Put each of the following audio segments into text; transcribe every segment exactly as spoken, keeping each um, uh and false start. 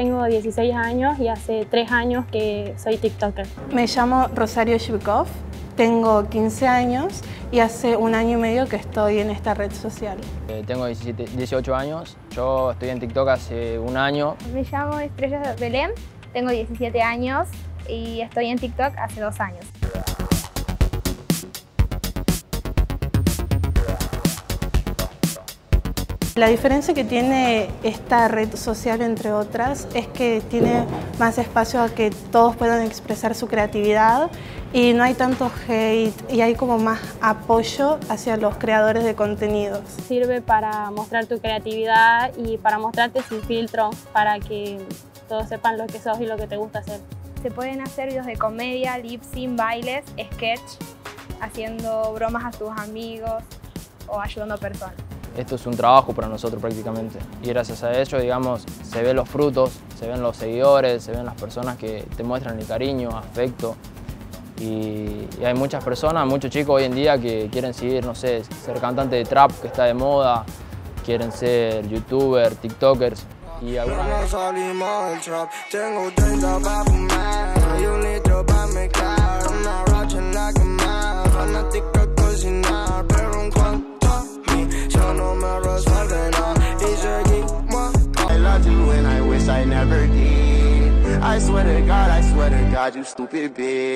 Tengo dieciséis años y hace tres años que soy TikToker. Me llamo Rosario Shibkov, tengo quince años y hace un año y medio que estoy en esta red social. Eh, tengo diecisiete, dieciocho años, yo estoy en TikTok hace un año. Me llamo Estrella Belén, tengo diecisiete años y estoy en TikTok hace dos años. La diferencia que tiene esta red social, entre otras, es que tiene más espacio a que todos puedan expresar su creatividad y no hay tanto hate y hay como más apoyo hacia los creadores de contenidos. Sirve para mostrar tu creatividad y para mostrarte sin filtro, para que todos sepan lo que sos y lo que te gusta hacer. Se pueden hacer videos de comedia, lip sync, bailes, sketch, haciendo bromas a tus amigos o ayudando a personas. Esto es un trabajo para nosotros prácticamente y gracias a ello, digamos, se ven los frutos, se ven los seguidores, se ven las personas que te muestran el cariño, afecto y, y hay muchas personas, muchos chicos hoy en día que quieren seguir, no sé, ser cantante de trap que está de moda, quieren ser youtubers, tiktokers y algunas... I never did. I swear to God, I swear to God, you stupid bitch.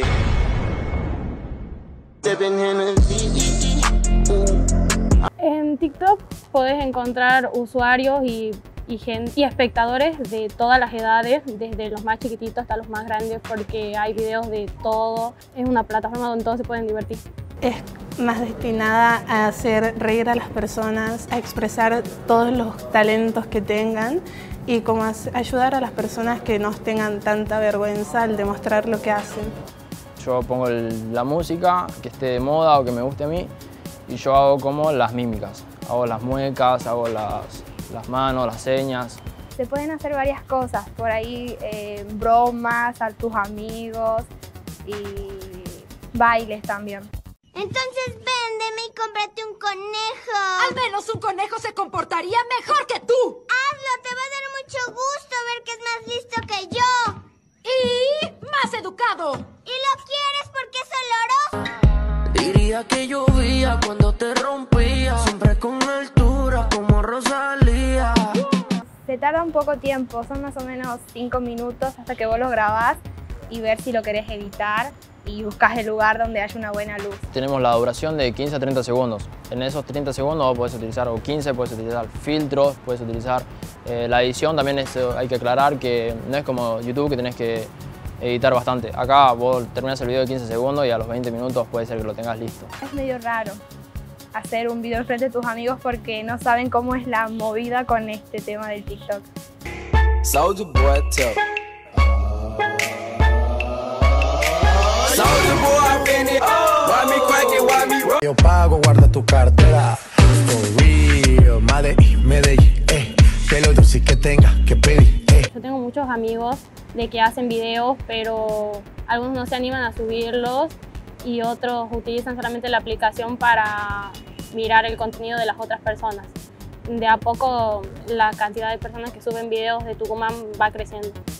En TikTok podés encontrar usuarios y, y, gente, y espectadores de todas las edades, desde los más chiquititos hasta los más grandes, porque hay videos de todo. Es una plataforma donde todos se pueden divertir. Es más destinada a hacer reír a las personas, a expresar todos los talentos que tengan y como ayudar a las personas que no tengan tanta vergüenza al demostrar lo que hacen. Yo pongo el, la música que esté de moda o que me guste a mí y yo hago como las mímicas, hago las muecas, hago las, las manos, las señas. Se pueden hacer varias cosas, por ahí eh, bromas a tus amigos y bailes también. Entonces véndeme y cómprate un conejo. Al menos un conejo se comportaría mejor que tú. Hazlo, te va a dar mucho gusto ver que es más listo que yo. Y más educado. Y lo quieres porque es oloroso. Diría que llovía cuando te rompía, siempre con altura como Rosalía. Se tarda un poco tiempo, son más o menos cinco minutos hasta que vos lo grabás y ver si lo querés editar. Y buscas el lugar donde haya una buena luz. Tenemos la duración de quince a treinta segundos. En esos treinta segundos puedes utilizar, o quince, puedes utilizar filtros, puedes utilizar eh, la edición. También es, hay que aclarar que no es como YouTube que tenés que editar bastante. Acá vos terminás el video de quince segundos y a los veinte minutos puede ser que lo tengas listo. Es medio raro hacer un video frente a tus amigos porque no saben cómo es la movida con este tema del TikTok. Soulja Boy tell. Yo pago, guarda tu cartera. For real, Medellín, Medellín, eh. Que lo dulce que tenga que pedir, eh. Yo tengo muchos amigos de que hacen videos, pero algunos no se animan a subirlos y otros utilizan solamente la aplicación para mirar el contenido de las otras personas. De a poco la cantidad de personas que suben videos de Tucumán va creciendo.